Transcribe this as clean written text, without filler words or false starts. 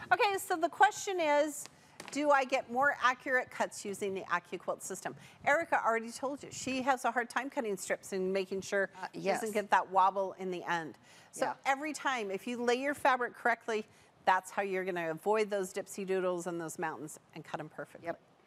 Okay, so the question is, do I get more accurate cuts using the AccuQuilt system? Erica already told you, she has a hard time cutting strips and making sure she doesn't get that wobble in the end. So every time, if you lay your fabric correctly, that's how you're gonna avoid those dipsy doodles and those mountains and cut them perfectly. Yep.